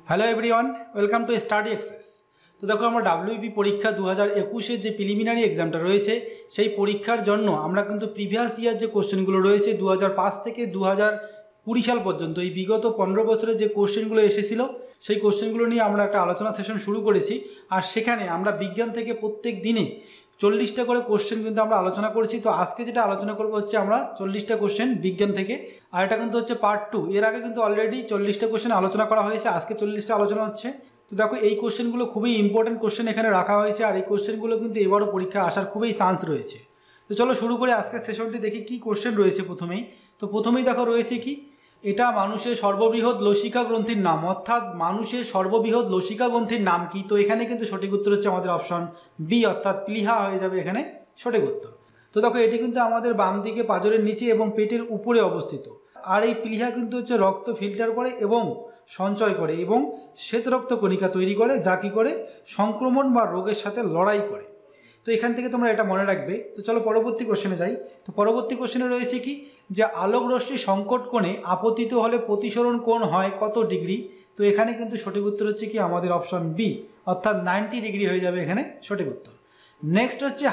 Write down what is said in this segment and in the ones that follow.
Hello everyone, welcome to study access. তো দেখো, আমরা ডাব্লিউবি পরীক্ষা 2021-এর যে প্রিলিমিনারি এক্সামটা রয়েছে সেই পরীক্ষার জন্য আমরা কিন্তু প্রিভিয়াস ইয়ার যে কোশ্চেনগুলো রয়েছে 2005 থেকে 2020 সাল পর্যন্ত এই বিগত 15 বছরের যে কোশ্চেনগুলো এসেছিলো সেই কোশ্চেনগুলো নিয়ে আমরা একটা আলোচনা সেশন শুরু করেছি। আর সেখানে আমরা বিজ্ঞান থেকে প্রত্যেক দিনে 40টা করে কোশ্চেন কিন্তু আমরা আলোচনা করেছি। তো আজকে যেটা আলোচনা করবো হচ্ছে আমরা 40টা কোশ্চেন বিজ্ঞান থেকে, আর এটা কিন্তু হচ্ছে পার্ট 2। এর আগে কিন্তু অলরেডি 40টা কোশ্চেন আলোচনা করা হয়েছে, আজকে 40টা আলোচনা হচ্ছে। তো দেখো, এই কোশ্চেনগুলো খুবই ইম্পর্টেন্ট কোশ্চেন এখানে রাখা হয়েছে, আর এই কোশ্চেনগুলো কিন্তু এবারও পরীক্ষা আসার খুবই চান্স রয়েছে। তো চলো শুরু করে আজকের সেশনটি দেখি কি কোশ্চেন রয়েছে। প্রথমেই দেখো রয়েছে কি, এটা মানুষের সর্ববৃহৎ লসিকা গ্রন্থির নাম, অর্থাৎ মানুষের সর্ববৃহৎ লসিকা গ্রন্থির নাম কি? তো এখানে কিন্তু সঠিক উত্তর হচ্ছে আমাদের অপশন বি, অর্থাৎ প্লীহা হয়ে যাবে এখানে সঠিক উত্তর। তো দেখো, এটি কিন্তু আমাদের বাম দিকে পাঁজরের নিচে এবং পেটের উপরে অবস্থিত। আর এই প্লীহা কিন্তু হচ্ছে রক্ত ফিল্টার করে এবং সঞ্চয় করে এবং শ্বেত রক্ত কণিকা তৈরি করে, যা কি করে সংক্রমণ বা রোগের সাথে লড়াই করে। তো এখান থেকে তোমরা এটা মনে রাখবে। তো চলো পরবর্তী কোশ্চেনে যাই। তো পরবর্তী কোশ্চেনে রয়েছে কি, যে আলোক রশ্মি সংকট কোণে আপতিত হলে প্রতিসরণ কোণ হয় কত ডিগ্রি? তো এখানে কিন্তু সঠিক উত্তর হচ্ছে কি আমাদের অপশন বি, অর্থাৎ 90 ডিগ্রি হয়ে যাবে এখানে সঠিক উত্তর। নেক্সট হচ্ছে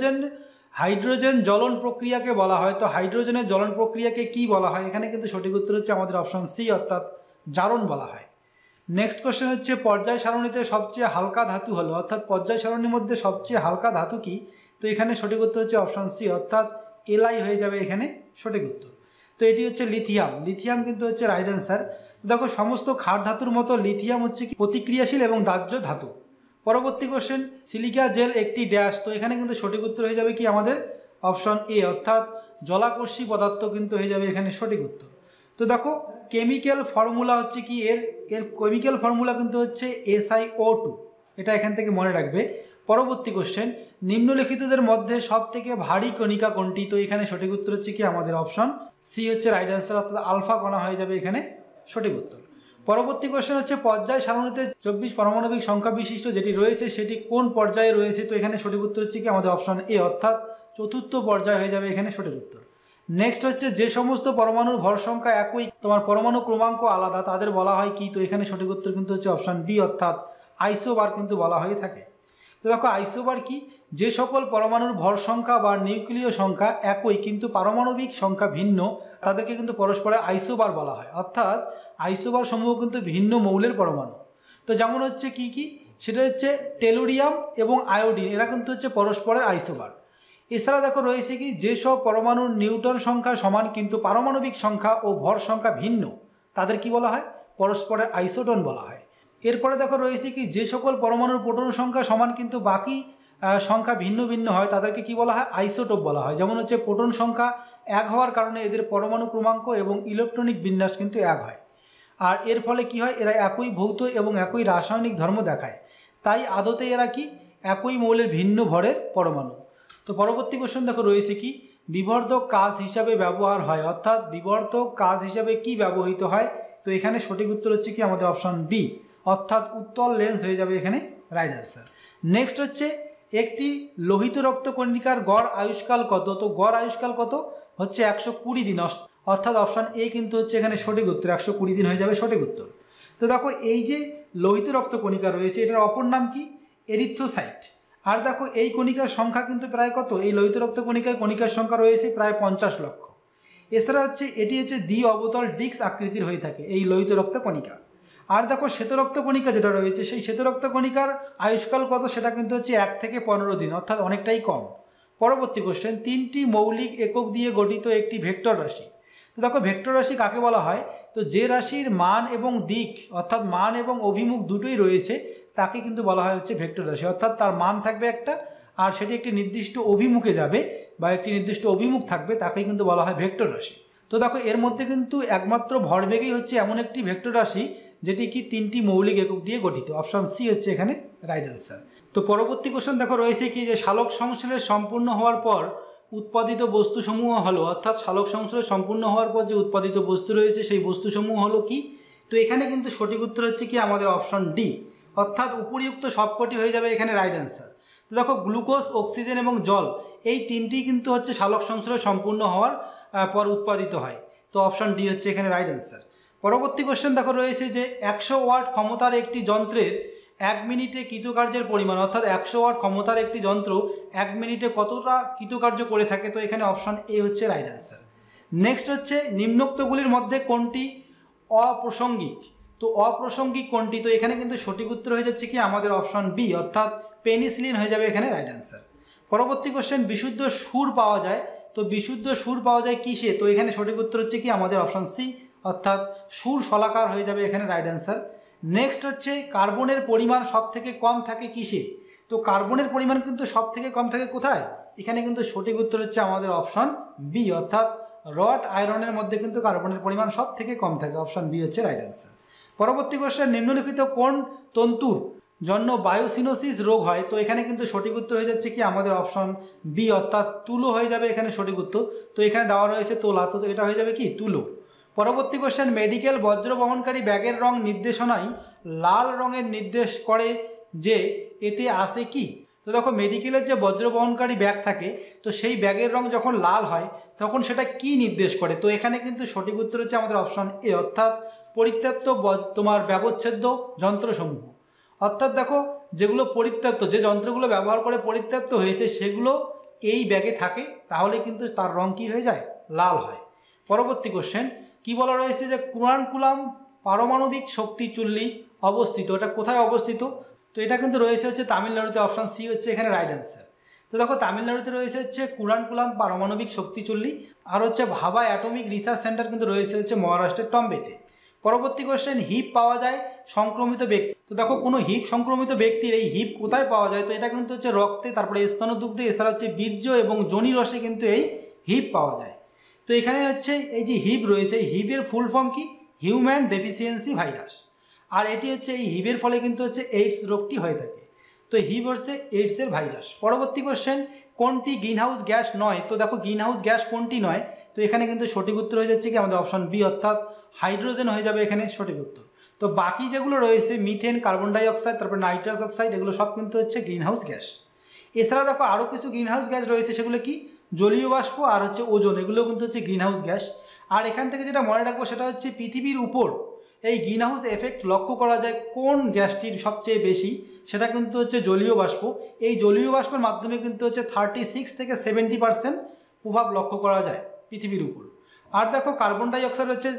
হাইড্রোজেন জ্বলন প্রক্রিয়াকে বলা হয়। তো হাইড্রোজেনের জ্বলন প্রক্রিয়াকে কি বলা হয়? এখানে কিন্তু সঠিক উত্তর হচ্ছে আমাদের অপশন সি, অর্থাৎ জারণ বলা হয়। নেক্সট কোশ্চেন হচ্ছে পর্যায় সারণীতে সবচেয়ে হালকা ধাতু হলো, অর্থাৎ পর্যায় সারণীর মধ্যে সবচেয়ে হালকা ধাতু কি? তো এখানে সঠিক উত্তর হচ্ছে অপশন সি, অর্থাৎ এলআই হয়ে যাবে এখানে সঠিক উত্তর। তো এটি হচ্ছে লিথিয়াম কিন্তু হচ্ছে রাইট অ্যান্সার। দেখো, সমস্ত ক্ষার ধাতুর মতো লিথিয়াম হচ্ছে কি প্রতিক্রিয়াশীল এবং দাহ্য ধাতু। পরবর্তী কোশ্চেন, সিলিকা জেল একটি ড্যাশ। তো এখানে কিন্তু সঠিক উত্তর হয়ে যাবে কি আমাদের অপশন এ, অর্থাৎ জলাকর্ষী পদার্থ কিন্তু হয়ে যাবে এখানে সঠিক উত্তর। তো দেখো, কেমিক্যাল ফর্মুলা হচ্ছে কি এর কেমিক্যাল ফর্মুলা কিন্তু হচ্ছে SiO2, এটা এখান থেকে মনে রাখবে। পরবর্তী কোশ্চেন, নিম্নলিখিতদের মধ্যে সব থেকে ভারী কণিকা কোনটি? তো এখানে সঠিক উত্তর হচ্ছে কি আমাদের অপশন সি হচ্ছে রাইট অ্যান্সার, অর্থাৎ আলফা কণা হয়ে যাবে এখানে সঠিক উত্তর। পরবর্তী কোশ্চেন হচ্ছে পর্যায় সারণীতে 24 পারমাণবিক সংখ্যা বিশিষ্ট যেটি রয়েছে সেটি কোন পর্যায়ে রয়েছে? তো এখানে সঠিক উত্তর হচ্ছে কি আমাদের অপশন এ, অর্থাৎ চতুর্থ পর্যায়ে হয়ে যাবে এখানে সঠিক উত্তর। নেক্সট হচ্ছে যে সমস্ত পরমাণুর ভর সংখ্যা একই, তোমার পরমাণু ক্রমাঙ্ক আলাদা, তাদের বলা হয় কি? তো এখানে সঠিক উত্তর কিন্তু হচ্ছে অপশন বি, অর্থাৎ আইসোবার কিন্তু বলা হয়ে থাকে। তো দেখো, আইসোবার কি? যে সকল পরমাণুর ভর সংখ্যা বা নিউক্লিয় সংখ্যা একই কিন্তু পারমাণবিক সংখ্যা ভিন্ন, তাদেরকে কিন্তু পরস্পরের আইসোবার বলা হয়। অর্থাৎ আইসোবার সমূহ কিন্তু ভিন্ন মৌলের পরমাণু। তো যেমন হচ্ছে কি কি, সেটা হচ্ছে টেলুরিয়াম এবং আয়োডিন, এরা কিন্তু হচ্ছে পরস্পরের আইসোবার। এছাড়া দেখো রয়েছে কি, যেসব পরমাণুর নিউটন সংখ্যা সমান কিন্তু পারমাণবিক সংখ্যা ও ভর সংখ্যা ভিন্ন, তাদের কি বলা হয়? পরস্পরের আইসোটোন বলা হয়। এরপরে দেখো রয়েছে কি, যে সকল পরমাণুর প্রোটন সংখ্যা সমান কিন্তু বাকি সংখ্যা ভিন্ন ভিন্ন হয়, তাদেরকে কি বলা হয়? আইসোটোপ বলা হয়। যেমন হচ্ছে প্রোটন সংখ্যা এক হওয়ার কারণে এদের পরমাণু ক্রমাঙ্ক এবং ইলেকট্রনিক বিন্যাস কিন্তু এক হয়, আর এর ফলে কি হয়? এরা একই ভৌত এবং একই রাসায়নিক ধর্ম দেখায়, তাই আদতে এরা কি একই মৌলের ভিন্ন ভরের পরমাণু। তো পরবর্তী কোশ্চেন দেখো রয়েছে কি, বিবর্ধক কাজ হিসাবে ব্যবহার হয়, অর্থাৎ বিবর্ধক কাজ হিসাবে কি ব্যবহৃত হয়? তো এখানে সঠিক উত্তর হচ্ছে কি আমাদের অপশন বি, অর্থাৎ উত্তল লেন্স হয়ে যাবে এখানে রাইট অ্যান্সার। নেক্সট হচ্ছে একটি লোহিত রক্তকণিকার গড় আয়ুষ্কাল কত? তো গড় আয়ুষ্কাল কত? হচ্ছে 120 দিন, অর্থাৎ অপশন এ কিন্তু হচ্ছে এখানে সঠিক উত্তর, 120 দিন হয়ে যাবে সঠিক উত্তর। তো দেখো, এই যে লোহিত রক্তকণিকা রয়েছে এটার অপর নাম কি? এরিথ্রোসাইট। আর দেখো, এই কণিকার সংখ্যা কিন্তু প্রায় কত? এই লোহিত রক্তকণিকায় কণিকার সংখ্যা রয়েছে প্রায় 50 লক্ষ। এছাড়া হচ্ছে এটি হচ্ছে দ্বি অবতল ডিস্ক আকৃতির হয়ে থাকে এই লোহিত রক্তকণিকা। আর দেখো, শ্বেত রক্তকণিকা যেটা রয়েছে সেই শ্বেত রক্তকণিকার আয়ুষ্কাল কত? সেটা কিন্তু হচ্ছে 1 থেকে 15 দিন, অর্থাৎ অনেকটাই কম। পরবর্তী কোশ্চেন, 3টি মৌলিক একক দিয়ে গঠিত একটি ভেক্টর রাশি। তো দেখো, ভেক্টর রাশি কাকে বলা হয়? তো যে রাশির মান এবং দিক, অর্থাৎ মান এবং অভিমুখ দুটোই রয়েছে, তাকে কিন্তু বলা হয় হচ্ছে ভেক্টর রাশি। অর্থাৎ তার মান থাকবে একটা, আর সেটি একটি নির্দিষ্ট অভিমুখে যাবে বা একটি নির্দিষ্ট অভিমুখ থাকবে, তাকেই কিন্তু বলা হয় ভেক্টর রাশি। তো দেখো, এর মধ্যে কিন্তু একমাত্র ভরবেগই হচ্ছে এমন একটি ভেক্টর রাশি যেটি কি 3টি মৌলিক একক দিয়ে গঠিত। অপশন সি হচ্ছে এখানে রাইট অ্যান্সার। তো পরবর্তী কোশ্চেন দেখো রয়েছে কি, যে সালোক সংশ্লেষ সম্পূর্ণ হওয়ার পর উৎপাদিত বস্তুসমূহ হলো, অর্থাৎ সালোক সংশ্লেষ সম্পূর্ণ হওয়ার পর যে উৎপাদিত বস্তু রয়েছে সেই বস্তুসমূহ হলো কি? তো এখানে কিন্তু সঠিক উত্তর হচ্ছে কি আমাদের অপশন ডি, অর্থাৎ উপরিউক্ত সবকটি হয়ে যাবে এখানে রাইট অ্যান্সার। তো দেখো, গ্লুকোজ, অক্সিজেন এবং জল এই তিনটি কিন্তু হচ্ছে সালোক সংশ্লেষ সম্পূর্ণ হওয়ার পর উৎপাদিত হয়। তো অপশন ডি হচ্ছে এখানে রাইট অ্যান্সার। পরবর্তী কোশ্চেন দেখো রয়েছে যে 100 ওয়াট ক্ষমতার একটি যন্ত্রের 1 মিনিটে কৃতকার্যের পরিমাণ, অর্থাৎ 100 ওয়াট ক্ষমতার একটি যন্ত্র 1 মিনিটে কতটা কৃতকার্য করে থাকে। তো এখানে অপশন এ হচ্ছে রাইট অ্যান্সার। নেক্সট হচ্ছে নিম্নোক্তগুলির মধ্যে কোনটি অপ্রাসঙ্গিক। তো অপ্রাসঙ্গিক কোনটি, তো এখানে কিন্তু সঠিক উত্তর হয়ে যাচ্ছে কি আমাদের অপশন বি, অর্থাৎ পেনিসিলিন হয়ে যাবে এখানে রাইট অ্যান্সার। পরবর্তী কোশ্চেন বিশুদ্ধ সুর পাওয়া যায়, তো বিশুদ্ধ সুর পাওয়া যায় কিসে, তো এখানে সঠিক উত্তর হচ্ছে কি আমাদের অপশন সি, অর্থাৎ সুর শলাকার হয়ে যাবে এখানে রাইট অ্যান্সার। নেক্সট হচ্ছে কার্বনের পরিমাণ সব থেকে কম থাকে কিসে, তো কার্বনের পরিমাণ কিন্তু সব থেকে কম থাকে কোথায়, এখানে কিন্তু সঠিক উত্তর হচ্ছে আমাদের অপশন বি, অর্থাৎ রড আয়রনের মধ্যে কিন্তু কার্বনের পরিমাণ সব থেকে কম থাকে, অপশন বি হচ্ছে রাইট অ্যান্সার। পরবর্তী কোশ্চেন নিম্নলিখিত কোন তন্তুর জন্য বায়োসিনোসিস রোগ হয়, তো এখানে কিন্তু সঠিক উত্তর হয়ে যাচ্ছে কি আমাদের অপশন বি, অর্থাৎ তুলো হয়ে যাবে এখানে সঠিক উত্তর। তো এখানে দেওয়া রয়েছে তোলা, তো এটা হয়ে যাবে কি তুলো। পরবর্তী কোশ্চেন মেডিকেল বজ্র বহনকারী ব্যাগের রং নির্দেশনায় লাল রঙের নির্দেশ করে যে এতে আসে কি, তো দেখো মেডিকেলের যে বজ্র বহনকারী ব্যাগ থাকে তো সেই ব্যাগের রং যখন লাল হয় তখন সেটা কি নির্দেশ করে, তো এখানে কিন্তু সঠিক উত্তর হচ্ছে আমাদের অপশন এ, অর্থাৎ পরিত্যক্ত তোমার ব্যবচ্ছেদ্য যন্ত্রসমূহ। অর্থাৎ দেখো যেগুলো পরিত্যক্ত, যে যন্ত্রগুলো ব্যবহার করে পরিত্যক্ত হয়েছে সেগুলো এই ব্যাগে থাকে, তাহলে কিন্তু তার রং কী হয়ে যায়, লাল হয়। পরবর্তী কোশ্চেন কি বলা রয়েছে যে কুরানকুলাম পারমাণবিক শক্তি চুল্লি অবস্থিত, এটা কোথায় অবস্থিত, তো এটা কিন্তু রয়েছে হচ্ছে তামিলনাড়ুতে, অপশন সি হচ্ছে এখানে রাইট অ্যান্সার। তো দেখো তামিলনাড়ুতে রয়েছে হচ্ছে কুরানকুলাম পারমাণবিক শক্তি চুল্লি, আর হচ্ছে ভাবা অ্যাটমিক রিসার্চ সেন্টার কিন্তু রয়েছে হচ্ছে মহারাষ্ট্রের টম্বেতে। পরবর্তী কোশ্চেন হিপ পাওয়া যায় সংক্রমিত ব্যক্তি, তো দেখো কোনো হিপ সংক্রমিত ব্যক্তির এই হিপ কোথায় পাওয়া যায়, তো এটা কিন্তু হচ্ছে রক্তে, তারপরে স্তনদুগ্ধে, এছাড়া হচ্ছে বীর্য এবং যোনি রসে কিন্তু এই হিপ পাওয়া যায়। তো এখানে হচ্ছে এই যে হিপ রয়েছে, হিপের ফুল ফর্ম কি, হিউম্যান ডেফিসিয়েন্সি ভাইরাস, আর এটি হচ্ছে এই হিপের ফলে কিন্তু হচ্ছে এইডস রোগটি হয়ে থাকে। তো হিপ হচ্ছে এইডসের ভাইরাস। পরবর্তী কোশ্চেন কোনটি গ্রিনহাউস গ্যাস নয়, তো দেখো গ্রিনহাউস গ্যাস কোনটি নয়, তো এখানে কিন্তু সঠিক উত্তর হয়ে যাচ্ছে কি আমাদের অপশন বি, অর্থাৎ হাইড্রোজেন হয়ে যাবে এখানে সঠিক উত্তর। তো বাকি যেগুলো রয়েছে মিথেন, কার্বন ডাই অক্সাইড, তারপর নাইট্রাস অক্সাইড, এগুলো সব কিন্তু হচ্ছে গ্রিনহাউস গ্যাস। এছাড়া দেখো আরও কিছু গ্রিনহাউস গ্যাস রয়েছে, সেগুলো কি জলীয় বাষ্প আর হচ্ছে ওজোন, এগুলো কিন্তু হচ্ছে গ্রিনহাউস গ্যাস। আর এখান থেকে যেটা মনে রাখবো সেটা হচ্ছে পৃথিবীর উপর এই গ্রিনহাউস এফেক্ট লক্ষ্য করা যায় কোন গ্যাসটির সবচেয়ে বেশি, সেটা কিন্তু হচ্ছে জলীয় বাষ্প। এই জলীয় বাষ্পের মাধ্যমে কিন্তু হচ্ছে 36 থেকে 70% প্রভাব লক্ষ্য করা যায় পৃথিবীর উপর। আর দেখো কার্বন ডাই অক্সাইড হচ্ছে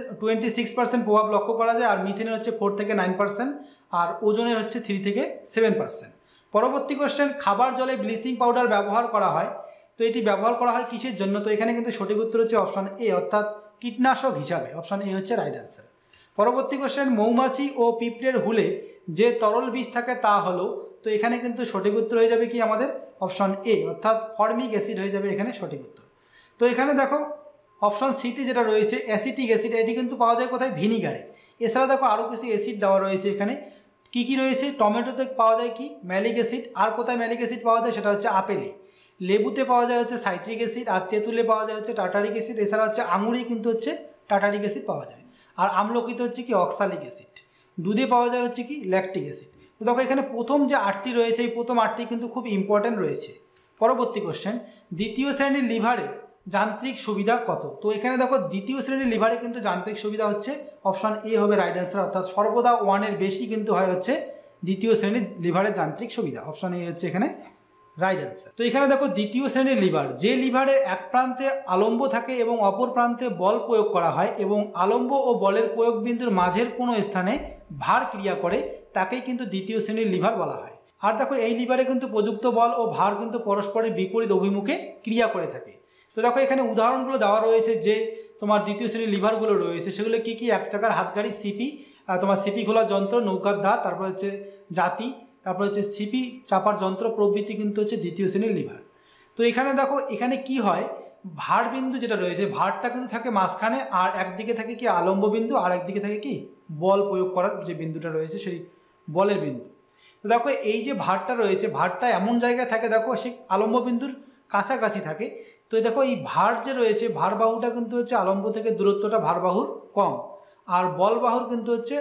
26% প্রভাব লক্ষ্য করা যায়, আর মিথেনের হচ্ছে 4 থেকে 9%, আর ওজনের হচ্ছে 3 থেকে 7%। পরবর্তী কোশ্চেন খাবার জলে ব্লিচিং পাউডার ব্যবহার করা হয়, তো এটি ব্যবহার করা হয় কিসের জন্য, তো এখানে কিন্তু সঠিক উত্তর হচ্ছে অপশন এ, অর্থাৎ কীটনাশক হিসাবে, অপশন এ হচ্ছে রাইট অ্যান্সার। পরবর্তী কোশ্চেন মৌমাছি ও পিঁপড়ের হুলে যে তরল বীজ থাকে তা হলো, তো এখানে কিন্তু সঠিক উত্তর হয়ে যাবে কি আমাদের অপশন এ, অর্থাৎ ফর্মিক অ্যাসিড হয়ে যাবে এখানে সঠিক উত্তর। তো এখানে দেখো অপশন সিতে যেটা রয়েছে অ্যাসিটিক অ্যাসিড, এটি কিন্তু পাওয়া যায় কোথায়, ভিনিগারে। এছাড়া দেখো আরও কিছু অ্যাসিড দেওয়া রয়েছে এখানে, কি কি রয়েছে, টমেটোতে পাওয়া যায় কি ম্যালিক অ্যাসিড, আর কোথায় ম্যালিক অ্যাসিড পাওয়া যায় সেটা হচ্ছে আপেলে। লেবুতে পাওয়া যায় হচ্ছে সাইট্রিক অ্যাসিড, আর তেঁতুলে পাওয়া যায় হচ্ছে টার্টারিক অ্যাসিড, এছাড়া হচ্ছে আঙুরে কিন্তু হচ্ছে টার্টারিক অ্যাসিড পাওয়া যায়, আর আমলকিতে হচ্ছে কি অক্সালিক অ্যাসিড। দুধে পাওয়া যায় হচ্ছে কি ল্যাকটিক অ্যাসিড। তো দেখো এখানে প্রথম যে 8টি রয়েছে এই প্রথম 8টি কিন্তু খুব ইম্পর্ট্যান্ট রয়েছে। পরবর্তী কোশ্চেন দ্বিতীয় শ্রেণীর লিভারে যান্ত্রিক সুবিধা কত, তো এখানে দেখো দ্বিতীয় শ্রেণীর লিভারে কিন্তু যান্ত্রিক সুবিধা হচ্ছে অপশন এ হবে রাইট অ্যান্সার, অর্থাৎ সর্বদা 1-এর বেশি কিন্তু হয় হচ্ছে দ্বিতীয় শ্রেণীর লিভারের যান্ত্রিক সুবিধা, অপশন এ হচ্ছে এখানে রাইট অ্যান্সার। তো এখানে দেখো দ্বিতীয় শ্রেণীর লিভার, যে লিভারের এক প্রান্তে আলম্ব থাকে এবং অপর প্রান্তে বল প্রয়োগ করা হয় এবং আলম্ব ও বলের প্রয়োগ বিন্দুর মাঝের কোনো স্থানে ভার ক্রিয়া করে, তাকেই কিন্তু দ্বিতীয় শ্রেণীর লিভার বলা হয়। আর দেখো এই লিভারে কিন্তু প্রযুক্ত বল ও ভার কিন্তু পরস্পরের বিপরীত অভিমুখে ক্রিয়া করে থাকে। তো দেখো এখানে উদাহরণগুলো দেওয়া রয়েছে যে তোমার দ্বিতীয় শ্রেণীর লিভারগুলো রয়েছে, সেগুলো কি কি, এক চাকার হাতগাড়ি, সিপি, তোমার সিপি খোলার যন্ত্র, নৌকার দা, তারপর হচ্ছে জাতি, তারপর হচ্ছে সিপি চাপার যন্ত্র প্রভৃতি কিন্তু হচ্ছে দ্বিতীয় শ্রেণীর লিভার। তো এখানে দেখো এখানে কি হয়, ভার বিন্দু যেটা রয়েছে ভারটা কিন্তু থাকে মাঝখানে, আর একদিকে থাকে কি আলম্ব বিন্দু, আর একদিকে থাকে কি বল প্রয়োগ করার যে বিন্দুটা রয়েছে সেই বলের বিন্দু। তো দেখো এই যে ভারটা রয়েছে ভারটা এমন জায়গায় থাকে, দেখো সেই আলম্ব বিন্দুর কাছাকাছি থাকে। তো দেখো এই ভার যে রয়েছে ভারবাহুটা কিন্তু হচ্ছে আলম্ব থেকে দূরত্বটা ভারবাহুর কম, আর বলবাহুর কিন্তু হচ্ছে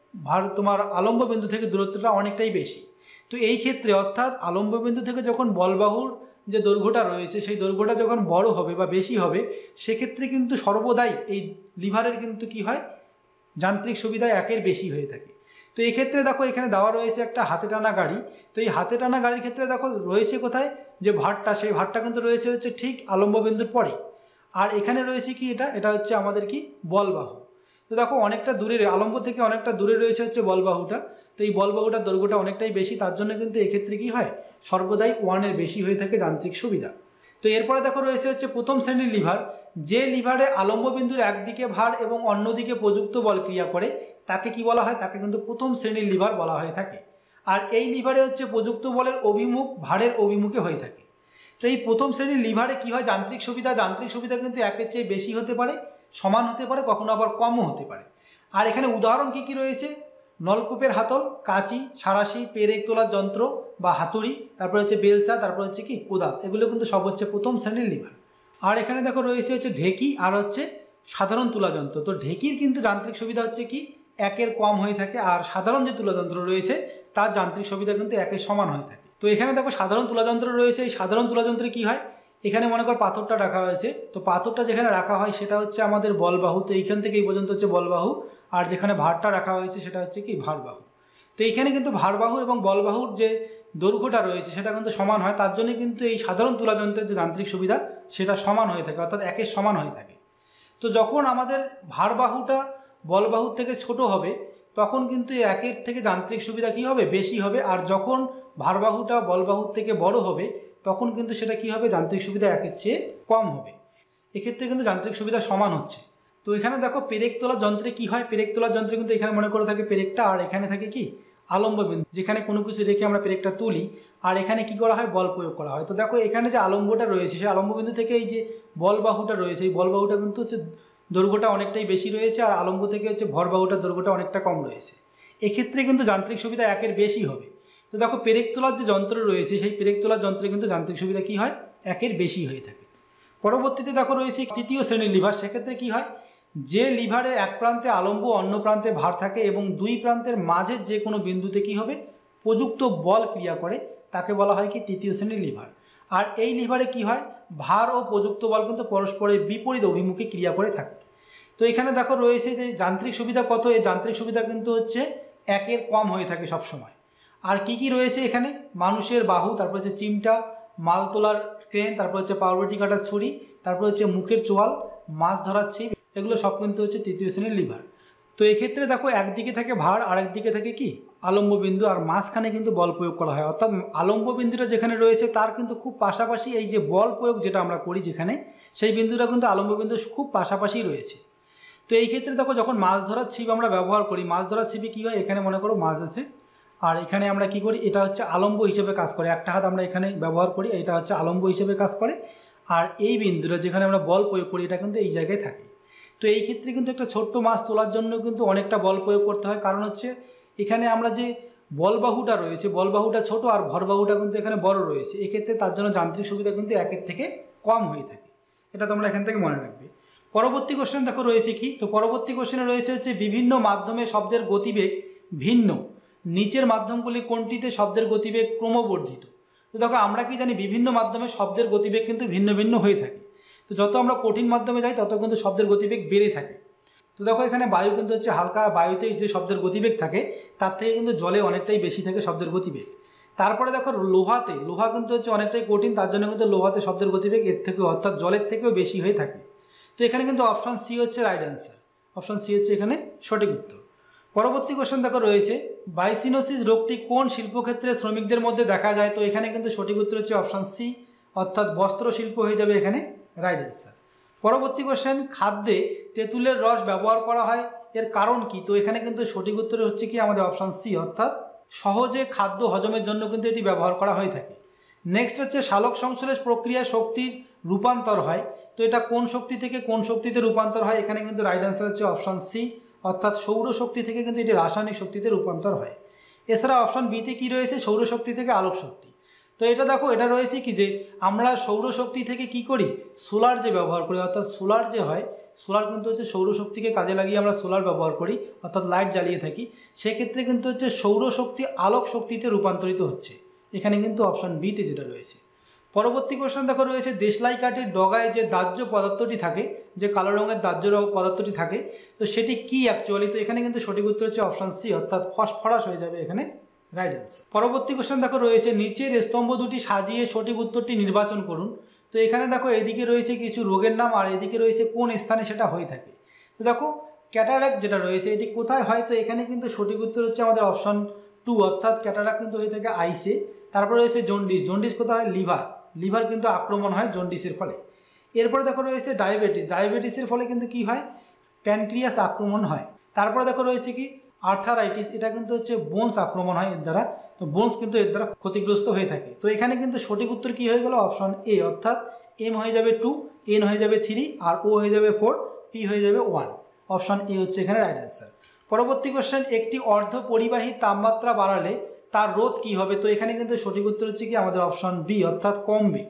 তোমার আলম্ব বিন্দু থেকে দূরত্বটা অনেকটাই বেশি। তো এই ক্ষেত্রে অর্থাৎ আলম্ব বিন্দু থেকে যখন বলবাহুর যে দৈর্ঘ্যটা রয়েছে সেই দৈর্ঘ্যটা যখন বড় হবে বা বেশি হবে, সেক্ষেত্রে কিন্তু সর্বদাই এই লিভারের কিন্তু কি হয়, যান্ত্রিক সুবিধা 1-এর বেশি হয়ে থাকে। তো এই ক্ষেত্রে দেখো এখানে দেওয়া রয়েছে একটা হাতে টানা গাড়ি। তো এই হাতে টানা গাড়ির ক্ষেত্রে দেখো রয়েছে কোথায় যে ভারটা, সেই ভারটা কিন্তু রয়েছে হচ্ছে ঠিক আলম্ব বিন্দুর পরে। আর এখানে রয়েছে কি এটা হচ্ছে আমাদের কি বলবাহু। তো দেখো অনেকটা দূরে, আলম্ব থেকে অনেকটা দূরে রয়েছে হচ্ছে বলবাহুটা। তো এই বলবাহুটার দৈর্ঘ্যটা অনেকটাই বেশি, তার জন্য কিন্তু এক্ষেত্রে কি হয় সর্বদাই 1-এর বেশি হয়ে থাকে যান্ত্রিক সুবিধা। তো এরপরে দেখো রয়েছে হচ্ছে প্রথম শ্রেণীর লিভার। যে লিভারে আলম্ব বিন্দুর একদিকে ভার এবং অন্যদিকে প্রযুক্ত বল ক্রিয়া করে তাকে কি বলা হয়, তাকে কিন্তু প্রথম শ্রেণীর লিভার বলা হয়ে থাকে। আর এই লিভারে হচ্ছে প্রযুক্ত বলের অভিমুখ ভারের অভিমুখে হয়ে থাকে। তো এই প্রথম শ্রেণীর লিভারে কি হয়, যান্ত্রিক সুবিধা কিন্তু 1-এর চেয়ে বেশি হতে পারে, সমান হতে পারে, কখনো আবার কমও হতে পারে। আর এখানে উদাহরণ কি রয়েছে, নলকূপের হাতল, কাঁচি, সাঁড়াশি, পেরেক তোলার যন্ত্র বা হাতুড়ি, তারপর হচ্ছে বেলচা, তারপর হচ্ছে কি কোদাল, এগুলো কিন্তু সব হচ্ছে প্রথম শ্রেণীর লিভার। আর এখানে দেখো রয়েছে হচ্ছে ঢেকি আর হচ্ছে সাধারণ তুলা যন্ত্র। তো ঢেকির কিন্তু যান্ত্রিক সুবিধা হচ্ছে কি 1-এর কম হয়ে থাকে, আর সাধারণ যে তুলা যন্ত্র রয়েছে তার যান্ত্রিক সুবিধা কিন্তু 1-এর সমান হয়ে থাকে। তো এখানে দেখো সাধারণ তুলা যন্ত্র রয়েছে। এই সাধারণ তুলা যন্ত্রে কী হয়, এখানে মনে কর পাথরটা রাখা হয়েছে। তো পাথরটা যেখানে রাখা হয় সেটা হচ্ছে আমাদের বলবাহু। তো এইখান থেকে এই পর্যন্ত হচ্ছে বলবাহু, আর যেখানে ভারটা রাখা হয়েছে সেটা হচ্ছে কি ভারবাহু। তো এইখানে কিন্তু ভারবাহু এবং বলবাহুর যে দৈর্ঘ্যটা রয়েছে সেটা কিন্তু সমান হয়, তার জন্য কিন্তু এই সাধারণ তুলা যন্ত্রের যে যান্ত্রিক সুবিধা সেটা সমান হয়ে থাকে, অর্থাৎ 1-এর সমান হয়ে থাকে। তো যখন আমাদের ভারবাহুটা বলবাহুর থেকে ছোট হবে তখন কিন্তু 1-এর থেকে যান্ত্রিক সুবিধা কি হবে, বেশি হবে। আর যখন ভারবাহুটা বলবাহুর থেকে বড় হবে তখন কিন্তু সেটা কি হবে, যান্ত্রিক সুবিধা 1-এর চেয়ে কম হবে। এক্ষেত্রে কিন্তু যান্ত্রিক সুবিধা সমান হচ্ছে। তো এখানে দেখো পেরেক তোলার যন্ত্রে কি হয়, পেরেক তোলার যন্ত্রে কিন্তু এখানে মনে করে থাকে পেরেকটা, আর এখানে থাকে কি আলম্ব বিন্দু, যেখানে কোনো কিছু রেখে আমরা পেরেকটা তুলি, আর এখানে কি করা হয়, বল প্রয়োগ করা হয়। তো দেখো এখানে যে আলম্বটা রয়েছে সেই আলম্ব বিন্দু থেকে এই যে বলবাহুটা রয়েছে, এই বলবাহুটা কিন্তু হচ্ছে দৈর্ঘ্যটা অনেকটাই বেশি রয়েছে, আর আলম্ব থেকে হচ্ছে ভরবাহুটার দৈর্ঘ্যটা অনেকটা কম রয়েছে। এক্ষেত্রে কিন্তু যান্ত্রিক সুবিধা 1-এর বেশি হবে। তো দেখো পেরেক তোলার যে যন্ত্র রয়েছে সেই পেরেক তোলার যন্ত্রে কিন্তু যান্ত্রিক সুবিধা কি হয়, 1-এর বেশি হয়ে থাকে। পরবর্তীতে দেখো রয়েছে তৃতীয় শ্রেণীর লিভার। সেক্ষেত্রে কি হয়, যে লিভারের এক প্রান্তে আলম্ব অন্য প্রান্তে ভার থাকে এবং দুই প্রান্তের মাঝের যে কোনো বিন্দুতে কি হবে প্রযুক্ত বল ক্রিয়া করে তাকে বলা হয় কি তৃতীয় শ্রেণীর লিভার। আর এই লিভারে কি হয়, ভার ও প্রযুক্ত বল কিন্তু পরস্পরের বিপরীত অভিমুখে ক্রিয়া করে থাকে। তো এখানে দেখো রয়েছে যে যান্ত্রিক সুবিধা কত, এই যান্ত্রিক সুবিধা কিন্তু হচ্ছে 1-এর কম হয়ে থাকে সব সময়। আর কি রয়েছে এখানে, মানুষের বাহু, তারপর হচ্ছে চিমটা, মাল তোলার ক্রেন, তারপর হচ্ছে পাউরুটি কাটার ছুরি, তারপর হচ্ছে মুখের চোয়াল, মাছ ধরার ছিপ, এগুলো সব কিন্তু হচ্ছে তৃতীয় শ্রেণীর লিভার। তো এক্ষেত্রে দেখো একদিকে থাকে ভার আর একদিকে থাকে কি আলম্ব বিন্দু, আর মাঝখানে কিন্তু বল প্রয়োগ করা হয়। অর্থাৎ আলম্ব বিন্দুটা যেখানে রয়েছে তার কিন্তু খুব পাশাপাশি এই যে বল প্রয়োগ যেটা আমরা করি যেখানে, সেই বিন্দুটা কিন্তু আলম্ব বিন্দু খুব পাশাপাশি রয়েছে। তো এই ক্ষেত্রে দেখো যখন মাছ ধরার ছিপ আমরা ব্যবহার করি, মাছ ধরার ছিপে কী হয়, এখানে মনে করো মাছ আছে, আর এখানে আমরা কি করি, এটা হচ্ছে আলম্ব হিসেবে কাজ করে, একটা হাত আমরা এখানে ব্যবহার করি, এটা হচ্ছে আলম্ব হিসেবে কাজ করে। আর এই বিন্দুটা যেখানে আমরা বল প্রয়োগ করি এটা কিন্তু এই জায়গায় থাকে। তো এই ক্ষেত্রে কিন্তু একটা ছোট্ট মাছ তোলার জন্য কিন্তু অনেকটা বল প্রয়োগ করতে হয়, কারণ হচ্ছে এখানে আমরা যে বলবাহুটা রয়েছে বলবাহুটা ছোট আর ভরবাহুটা কিন্তু এখানে বড় রয়েছে। এক্ষেত্রে তার জন্য যান্ত্রিক সুবিধা কিন্তু 1-এর থেকে কম হয়ে থাকে, এটা তোমরা এখান থেকে মনে রাখবে। পরবর্তী কোশ্চেন দেখো রয়েছে কি, তো পরবর্তী কোশ্চেনে রয়েছে হচ্ছে বিভিন্ন মাধ্যমে শব্দের গতিবেগ ভিন্ন, নিচের মাধ্যমগুলি কোনটিতে শব্দের গতিবেগ ক্রমবর্ধিত। তো দেখো আমরা কি জানি, বিভিন্ন মাধ্যমে শব্দের গতিবেগ কিন্তু ভিন্ন ভিন্ন হয়ে থাকে। তো যত আমরা কঠিন মাধ্যমে যাই তত কিন্তু শব্দের গতিবেগ বেড়ে থাকে। তো দেখো এখানে বায়ু কিন্তু হচ্ছে হালকা, বায়ুতে যে শব্দের গতিবেগ থাকে তার থেকে কিন্তু জলে অনেকটাই বেশি থাকে শব্দের গতিবেগ। তারপরে দেখো লোহা কিন্তু হচ্ছে অনেকটাই কঠিন, তার জন্য কিন্তু লোহাতে শব্দের গতিবেগ এর থেকেও অর্থাৎ জলের থেকেও বেশি হয়ে থাকে। তো এখানে কিন্তু অপশান সি হচ্ছে রাইট অ্যান্সার, অপশান সি হচ্ছে এখানে সঠিক উত্তর। পরবর্তী কোশ্চেন দেখো রয়েছে বাইসিনোসিস রোগটি কোন শিল্পক্ষেত্রে শ্রমিকদের মধ্যে দেখা যায়। তো এখানে কিন্তু সঠিক উত্তর হচ্ছে অপশান সি, অর্থাৎ বস্ত্র শিল্প হয়ে যাবে এখানে রাইট অ্যান্সার। পরবর্তী কোশ্চেন খাদ্যে তেঁতুলের রস ব্যবহার করা হয় এর কারণ কি। তো এখানে কিন্তু সঠিক উত্তর হচ্ছে কি আমাদের অপশান সি, অর্থাৎ সহজে খাদ্য হজমের জন্য কিন্তু এটি ব্যবহার করা হয়ে থাকে। নেক্সট হচ্ছে সালোক সংশ্লেষ প্রক্রিয়া শক্তির রূপান্তর হয়। তো এটা কোন শক্তি থেকে কোন শক্তিতে রূপান্তর হয়, এখানে কিন্তু রাইট অ্যান্সার হচ্ছে অপশান সি, অর্থাৎ সৌরশক্তি থেকে কিন্তু এটি রাসায়নিক শক্তিতে রূপান্তর হয়। এছাড়া অপশান বিতে কী রয়েছে, সৌরশক্তি থেকে আলোক শক্তি। তো এটা দেখো এটা রয়েছে কি যে আমরা সৌরশক্তি থেকে কি করি, সোলার যে ব্যবহার করি, অর্থাৎ সোলার যে হয়, সোলার কিন্তু হচ্ছে সৌরশক্তিকে কাজে লাগিয়ে আমরা সোলার ব্যবহার করি, অর্থাৎ লাইট জ্বালিয়ে থাকি। সেক্ষেত্রে কিন্তু হচ্ছে সৌরশক্তি আলোক শক্তিতে রূপান্তরিত হচ্ছে, এখানে কিন্তু অপশান বিতে যেটা রয়েছে। পরবর্তী কোশ্চেন দেখো রয়েছে দেশলাই কাঠির ডগায় যে দাহ্য পদার্থটি থাকে, যে কালো রঙের দাহ্য পদার্থটি থাকে, তো সেটি কি অ্যাকচুয়ালি? তো এখানে কিন্তু সঠিক উত্তর হচ্ছে অপশন সি, অর্থাৎ ফসফরাস হয়ে যাবে এখানে রাইট অ্যান্সার। পরবর্তী কোশ্চেন দেখো রয়েছে নিচের স্তম্ভ দুটি সাজিয়ে সঠিক উত্তরটি নির্বাচন করুন। তো এখানে দেখো এদিকে রয়েছে কিছু রোগের নাম আর এদিকে রয়েছে কোন স্থানে সেটা হয়ে থাকে। তো দেখো ক্যাটারাক্ট যেটা রয়েছে এটি কোথায় হয়? তো এখানে কিন্তু সঠিক উত্তর হচ্ছে আমাদের অপশন 2, অর্থাৎ ক্যাটারাক্ট কিন্তু হয়ে থাকে আইসে। তারপরে রয়েছে জন্ডিস, জন্ডিস কোথায় হয়? লিভার কিন্তু আক্রমণ হয় জন্ডিসের ফলে। এরপরে দেখো রয়েছে ডায়াবেটিস, ডায়াবেটিসের ফলে কিন্তু কি হয়? প্যানক্রিয়াস আক্রমণ হয়। তারপরে দেখো রয়েছে কি আর্থারাইটিস, এটা কিন্তু হচ্ছে বোনস আক্রমণ হয় এর দ্বারা, তো বোনস কিন্তু এর দ্বারা ক্ষতিগ্রস্ত হয়ে থাকে। তো এখানে কিন্তু সঠিক উত্তর কি হয়ে গেল? অপশন এ, অর্থাৎ এম হয়ে যাবে 2, এন হয়ে যাবে 3 আর ও হয়ে যাবে 4, পি হয়ে যাবে 1। অপশন এ হচ্ছে এখানে রাইট অ্যান্সার। পরবর্তী কোশ্চেন একটি অর্ধ পরিবাহী তাপমাত্রা বাড়ালে তার রোধ কি হবে? তো এখানে কিন্তু সঠিক উত্তর হচ্ছে কি আমাদের অপশন বি, অর্থাৎ কমবে।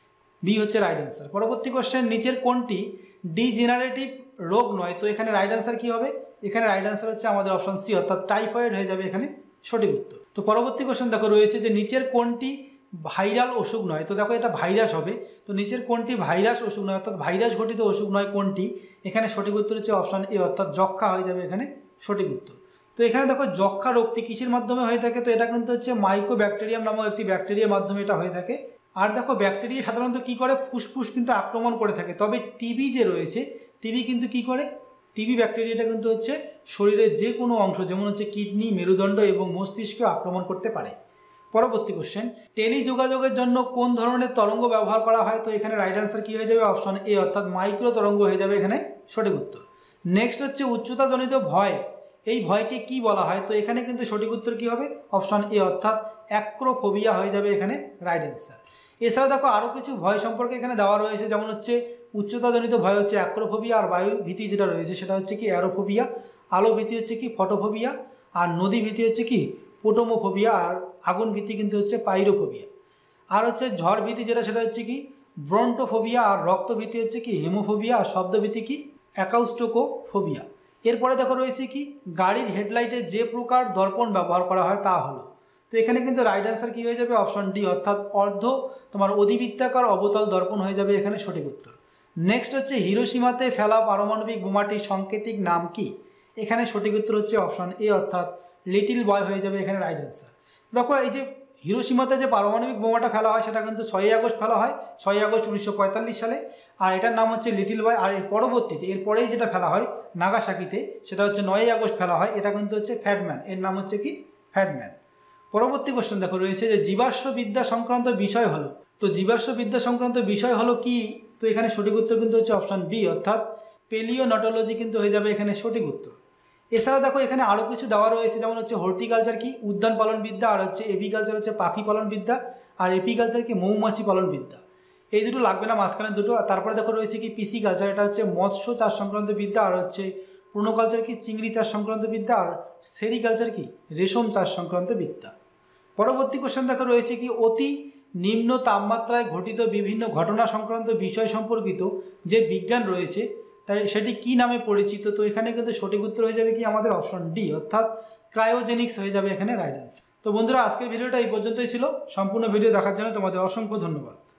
বি হচ্ছে রাইট অ্যান্সার। পরবর্তী কোশ্চেন নিচের কোনটি ডিজেনারেটিভ রোগ নয়? তো এখানে রাইট অ্যান্সার কি হবে? এখানে রাইট অ্যান্সার হচ্ছে আমাদের অপশন সি, অর্থাৎ টাইফয়েড হয়ে যাবে এখানে সঠিক উত্তর। তো পরবর্তী কোশ্চেন দেখো রয়েছে যে নিচের কোনটি ভাইরাল অসুখ নয়? তো দেখো এটা ভাইরাস হবে, তো নিচের কোনটি ভাইরাস অসুখ নয়, অর্থাৎ ভাইরাস ঘটিত অসুখ নয় কোনটি? এখানে সঠিক উত্তর হচ্ছে অপশন এ, অর্থাৎ যক্ষা হয়ে যাবে এখানে সঠিক উত্তর। তো এখানে দেখো যক্ষা রোগটি কিসের মাধ্যমে হয়ে থাকে? তো এটা কিন্তু হচ্ছে মাইকোব্যাকটেরিয়াম নামক একটি ব্যাকটেরিয়ার মাধ্যমে এটা হয়ে থাকে। আর দেখো ব্যাকটেরিয়া সাধারণত কি করে? ফুসফুস কিন্তু আক্রমণ করে থাকে। তবে টিবি যে রয়েছে, টিবি কিন্তু কি করে? টিবি ব্যাকটেরিয়াটা কিন্তু হচ্ছে শরীরের যে কোনো অংশ, যেমন হচ্ছে কিডনি, মেরুদণ্ড এবং মস্তিষ্কে আক্রমণ করতে পারে। পরবর্তী কোশ্চেন টেলিযোগাযোগের জন্য কোন ধরনের তরঙ্গ ব্যবহার করা হয়? তো এখানে রাইট অ্যান্সার কি হয়ে যাবে? অপশন এ, অর্থাৎ মাইক্রো তরঙ্গ হয়ে যাবে এখানে সঠিক উত্তর। নেক্সট হচ্ছে উচ্চতাজনিত ভয়, এই ভয়কে কি বলা হয়? তো এখানে কিন্তু সঠিক উত্তর কি হবে? অপশন এ, অর্থাৎ অ্যাক্রোফোবিয়া হয়ে যাবে এখানে রাইট অ্যান্সার। এছাড়া দেখো আরও কিছু ভয় সম্পর্কে এখানে দেওয়া রয়েছে, যেমন হচ্ছে উচ্চতাজনিত ভয় হচ্ছে অ্যাক্রোফোবিয়া, আর বায়ু ভীতি যেটা রয়েছে সেটা হচ্ছে কি অ্যারোফোবিয়া, আলো ভীতি হচ্ছে কি ফটোফোবিয়া, আর নদী ভীতি হচ্ছে কি পোটোমোফোবিয়া, আর আগুন ভীতি কিন্তু হচ্ছে পাইরোফোবিয়া, আর হচ্ছে ঝড় ভীতি যেটা সেটা হচ্ছে কি ব্রন্টোফোবিয়া, আর রক্ত ভীতি হচ্ছে কি হেমোফোবিয়া, আর শব্দ ভীতি কি অ্যাকাউস্টোকোফোবিয়া। এরপরে দেখো রয়েছে কি গাড়ির হেডলাইটে যে প্রকার দর্পণ ব্যবহার করা হয় তা হলো। তো এখানে কিন্তু রাইট অ্যান্সার কি হয়ে যাবে? অপশন ডি, অর্থাৎ অধিবৃত্তাকার অবতল দর্পণ হয়ে যাবে এখানে সঠিক উত্তর। নেক্সট হচ্ছে হিরোশিমাতে ফেলা পারমাণবিক বোমাটির সাংকেতিক নাম কি? এখানে সঠিক উত্তর হচ্ছে অপশন এ, অর্থাৎ লিটিল বয় হয়ে যাবে এখানে রাইট অ্যান্সার। দেখো এই যে হিরোশিমাতে যে পারমাণবিক বোমাটা ফেলা হয় সেটা কিন্তু 6ই আগস্ট ফেলা হয়, 6ই আগস্ট 1945 সালে, আর এটার নাম হচ্ছে লিটিল বয়। আর এর পরবর্তীতে এরপরেই যেটা ফেলা হয় নাগাসাকিতে, সেটা হচ্ছে 9ই আগস্ট ফেলা হয়, এটা কিন্তু হচ্ছে ফ্যাটম্যান, এর নাম হচ্ছে কি ফ্যাটম্যান। পরবর্তী কোশ্চেন দেখো রয়েছে যে জীবাশ্মবিদ্যা সংক্রান্ত বিষয় হলো। তো জীবাশ্মবিদ্যা সংক্রান্ত বিষয় হলো কি? তো এখানে সঠিক উত্তর কিন্তু হচ্ছে অপশন বি, অর্থাৎ পেলিওনটোলজি কিন্তু হয়ে যাবে এখানে সঠিক উত্তর। এছাড়া দেখো এখানে আরও কিছু দেওয়া রয়েছে, যেমন হচ্ছে হর্টিকালচার কি উদ্যান পালনবিদ্যা, আর হচ্ছে এভিকালচার হচ্ছে পাখি পালনবিদ্যা, আর এপিকালচার কি মৌমাছি পালনবিদ্যা। এই দুটো লাগবে না, মাঝখানে দুটো। তারপরে দেখো রয়েছে কি পিসি কালচার, এটা হচ্ছে মৎস্য চাষ সংক্রান্ত বিদ্যা, আর হচ্ছে প্রোনোকালচার কি চিংড়ি চাষ সংক্রান্ত বিদ্যা, আর সেরিকালচার কি রেশম চাষ সংক্রান্ত বিদ্যা। পরবর্তী কোশ্চেন দেখো রয়েছে কি অতি নিম্ন তাপমাত্রায় ঘটিত বিভিন্ন ঘটনা সংক্রান্ত বিষয় সম্পর্কিত যে বিজ্ঞান রয়েছে তাই সেটি কি নামে পরিচিত? তো এখানে কিন্তু সঠিক উত্তর হয়ে যাবে কি আমাদের অপশন ডি, অর্থাৎ ক্রায়োজেনিক্স হয়ে যাবে এখানে রাইট অ্যান্সার। তো বন্ধুরা আজকের ভিডিওটা এই পর্যন্তই ছিল। সম্পূর্ণ ভিডিও দেখার জন্য তোমাদের অসংখ্য ধন্যবাদ।